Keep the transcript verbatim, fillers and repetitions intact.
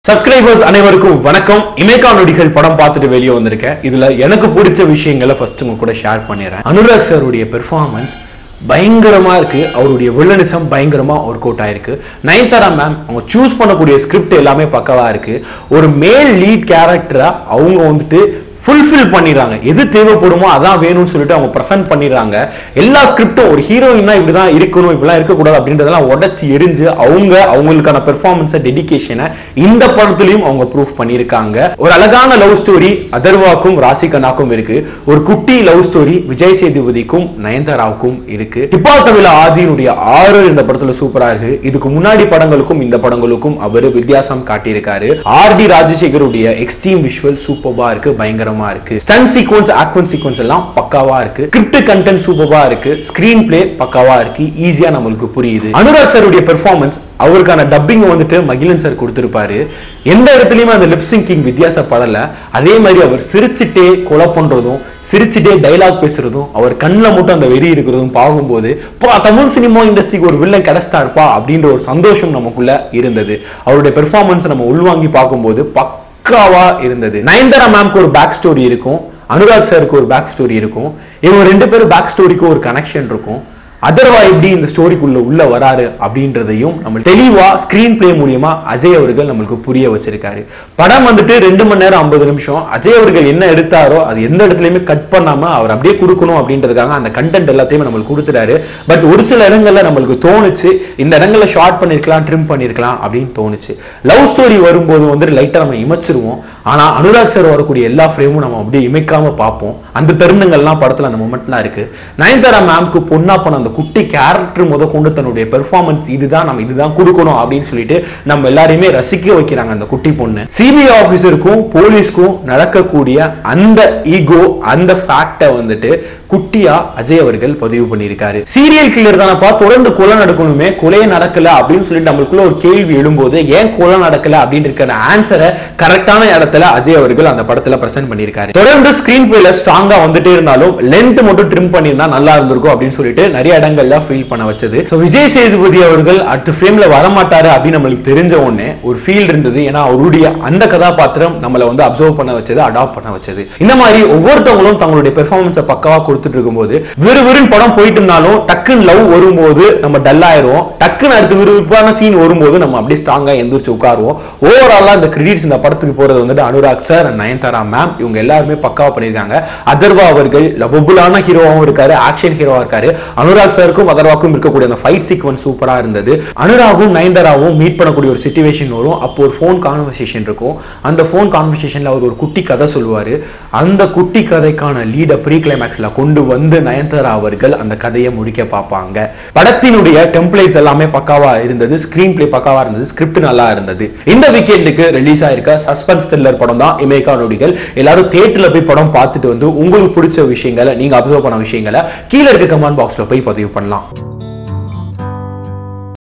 Subscribers அனைவருக்கும் வணக்கம். இமேகா நொடிகள் படம் பார்த்துட்டு வெளியே வந்திருக்கேன். இதுல எனக்கு பிடிச்ச விஷயங்களை ஃபர்ஸ்ட் உங்க கூட ஷேர் பண்ணிடுறேன். அனுராக் சாருடைய பெர்ஃபார்மன்ஸ் பயங்கரமா இருக்கு. அவருடைய வில்லனிசம் பயங்கரமா ஒர்க் அவுட் ஆயிருக்கு. நயன்தாரா மேம் அவங்க சூஸ் பண்ணக்கூடிய ஸ்கிரிப்ட் எல்லாமே பக்கவா இருக்கு. ஒரு மேல் லீட் கேரக்டரா அவங்க வந்துட்டு ஃபுல்ஃபில் பண்ணிடுறாங்க. எது தேவைப்படுமோ அதான் வேணும்னு சொல்லிட்டு அவங்க ப்ரெசென்ட் பண்ணிடுறாங்க. எல்லா ஸ்கிரிப்டும் ஒரு ஹீரோயினா இப்படிதான் இருக்கணும், இப்படிலாம் இருக்கக்கூடாது அப்படின்றதெல்லாம் உடச்சி எரிஞ்சு அவங்க அவங்களுக்கான பெர்ஃபார்மன்ஸை டெடிகேஷனை இந்த படத்துலையும் அவங்க ப்ரூவ் பண்ணியிருக்காங்க. ஒரு அழகான லவ் ஸ்டோரி அதர்வாக்கும் ராசிகனாக்கும் இருக்கு. ஒரு குட்டி லவ் ஸ்டோரி விஜய் சேதுபதிக்கும் நயன்தாராவுக்கும் இருக்கு. டிப்பா தமிழ ஆதியினுடைய ஆறு இந்த படத்துல சூப்பரா இருக்கு. இதுக்கு முன்னாடி படங்களுக்கும் இந்த படங்களுக்கும் அவர் வித்தியாசம் காட்டியிருக்காரு. ஆர் டி ராஜசேகருடைய எக்ஸ்ட்ரீம் விஷுவல் சூப்பர்பா இருக்கு, பயங்கர இருக்கு. ஸ்டன் சீக்வென்ஸ், ஆக்ஷன் சீக்வென்ஸ் எல்லாம் பக்காவா இருக்கு. ஸ்கிரிப்ட் கண்டென்ட் சூப்பரா இருக்கு. ஸ்கிரீன் பிளே பக்காவா இருக்கு. ஈஸியா நமக்கு புரியுது. அனுராக் சாருடைய பெர்ஃபார்மன்ஸ் அவருக்கான டப்பிங் வந்துட்டு மகிழன் சார் கொடுத்திருப்பாரு. எந்த இடத்துலயுமே அந்த லிப்சிங்கிங் வித்தியாசப்படல. அதே மாதிரி அவர் சிரிச்சுட்டே கொலை பண்றதும் சிரிச்சுட்டே டைலாக் பேசுறதும் அவர் கண்ணில் மட்டும் அந்த வெறி இருக்கிறதும் பார்க்கும்போது தமிழ் சினிமா இண்டஸ்ட்ரிக்கு ஒரு வில்லன் கிடைச்சிட்டா இருப்பா அப்படின்ற ஒரு சந்தோஷம் நமக்குள்ள இருந்தது. அவருடைய பெர்ஃபார்மன்ஸ் நம்ம உள்வாங்கி பார்க்கும்போது பக்காவா இருந்தது. நயன்தாரா மேம்க்கு ஒரு பேக் ஸ்டோரி இருக்கும், அனுராக் சாருக்கு ஒரு பேக் ஸ்டோரி இருக்கும். இவங்க ரெண்டு பேரும் பேக் ஸ்டோரிக்கு ஒரு கனெக்ஷன் இருக்கும். அதர்வா எப்படி இந்த ஸ்டோரிக்குள்ள உள்ள வராரு அப்படின்றதையும் நம்ம தெளிவா ஸ்கிரீன் பிளே மூலியமா அஜய் அவர்கள் நம்மளுக்கு புரிய வச்சிருக்காரு. படம் வந்துட்டு ரெண்டு மணி நேரம் ஐம்பது நிமிஷம். அஜய் அவர்கள் என்ன எடுத்தாரோ அது எந்த இடத்துலயுமே கட் பண்ணாம அவர் அப்படியே கொடுக்கணும் அப்படின்றதுக்காக அந்த கண்டென்ட் எல்லாத்தையுமே நம்மளுக்கு கொடுத்துட்டாரு. பட் ஒரு சில இடங்கள்ல நம்மளுக்கு தோணுச்சு இந்த இடங்கள்ல ஷார்ட் பண்ணிருக்கலாம், ட்ரிம் பண்ணிருக்கலாம் அப்படின்னு தோணுச்சு. லவ் ஸ்டோரி வரும்போது வந்துட்டு லைட்டா நம்ம இமைச்சிருவோம். ஆனா அனுராக் சார் வரக்கூடிய எல்லா ஃப்ரேமும் நம்ம அப்படியே இமைக்காம பார்ப்போம். அந்த தருணங்கள்லாம் படத்துல அந்த மொமெண்ட்லாம் இருக்கு. நயன்தாரா மேம்க்கு பொண்ணா பண்ண அந்த குட்டி கேரக்டர் முத கொண்டு தன்னுடைய பெர்ஃபார்மன்ஸ் இதுதான் நம்ம இதுதான் கொடுக்கணும் அப்படின்னு சொல்லிட்டு நம்ம எல்லாரையுமே ரசிக்க வைக்கிறாங்க. அந்த குட்டி பொண்ணு சிபிஐ ஆபீசருக்கும் போலீஸ்க்கும் நடக்கக்கூடிய அந்த ஈகோ, அந்த ஃபேக்டை வந்துட்டு குட்டியா அஜய் அவர்கள் பதிவு பண்ணியிருக்காரு. சீரியல் கில்லர் தானப்பா, தொடர்ந்து கொலை நடக்கணுமே, கொலையே நடக்கல அப்படின்னு சொல்லிட்டு நம்மளுக்குள்ள ஒரு கேள்வி எழும்போது ஏன் கொலை நடக்கல அப்படின்னு இருக்கிற ஆன்சரை கரெக்டான இடத்துல அஜய் அவர்கள் அந்த படத்துல பிரசன்ட் பண்ணியிருக்காரு. தொடர்ந்து ஸ்கிரீன் பிளேல ஸ்ட்ராங்கா வந்துட்டே இருந்தாலும் லென்த் மட்டும் ட்ரிம் பண்ணியிருந்தா நல்லா இருந்திருக்கும் அப்படின்னு சொல்லிட்டு நிறைய இடங்கள்ல ஃபீல் பண்ண வச்சது. விஜய் சேதுபதி அவர்கள் அடுத்த ஃப்ரேம்ல வரமாட்டாரு அப்படின்னு நம்மளுக்கு தெரிஞ்ச உடனே ஒரு ஃபீல் இருந்தது. ஏன்னா அவருடைய அந்த கதாபாத்திரம் நம்மளை வந்து அப்சர்வ் பண்ண வச்சது, அடாப்ட் பண்ண வச்சது. இந்த மாதிரி ஒவ்வொருத்தவங்களும் தங்களுடைய பெர்ஃபார்மன்ஸை பக்கவா கொடுத்துட்டு இருக்கும்போது விறுவிறுன்னு படம் போயிட்டு இருந்தாலும் டக்குன்னு லவ் வரும்போது நம்ம டல் ஆயிரும். டக்குன்னு அடுத்து விறுவிறுப்பான சீன் வரும்போது நம்ம அப்படியே ஸ்ட்ராங்கா எந்திரிச்சு உட்காருவோம். ஓவராலா இந்த கிரெடிட்ஸ் இந்த படத்துக்கு போறது வந்துட்டு அனுராக் சார், நயன்தாரா மேம் இவங்க எல்லாருமே பக்காவா பண்ணிருக்காங்க. அதர்வா அவர்கள் லவபுலான ஹீரோவாகவும் இருக்காரு, ஆக்ஷன் ஹீரோவா இருக்காரு. அனுராக் சாருக்கும் அதர்வாக்கும் இருக்கக்கூடிய அந்த ஃபைட் சீக்வன்ஸ் சூப்பரா இருந்தது. அனுராகும் நயன்தாராவும் மீட் பண்ணக்கூடிய ஒரு சிச்சுவேஷன் வரும். அப்போ ஒரு ஃபோன் கான்வர்சேஷன் இருக்கும். அந்த ஃபோன் கான்வர்சேஷன்ல அவர் ஒரு குட்டி கதை சொல்லுவாரு. அந்த குட்டி கதைக்கான லீட ப்ரீ கிளைமேக்ஸ்ல கொண்டு வந்து நயன்தாரா அவர்கள் அந்த கதையை முடிக்க பார்ப்பாங்க. படத்தினுடைய டெம்ப்ளேட்ஸ் எல்லாமே பக்காவா இருந்தது. ஸ்கிரீன் பிளே பக்காவா இருந்தது. ஸ்கிரிப்ட் நல்லா இருந்தது. இந்த வீக்கெண்டுக்கு ரிலீஸ் ஆயிருக்க சஸ்பென்ஸ் த்ரில்லர் படம் தான் இமேகா நொடிகள். எல்லாரும் தியேட்டர்ல போய் படம் பார்த்துட்டு வந்து உங்களுக்கு பிடிச்ச விஷயங்களை, நீங்க அப்சர்வ் பண்ண விஷயங்களை கீழே இருக்க கமெண்ட் பாக்ஸ்ல போய் பதிவு பண்ணலாம்.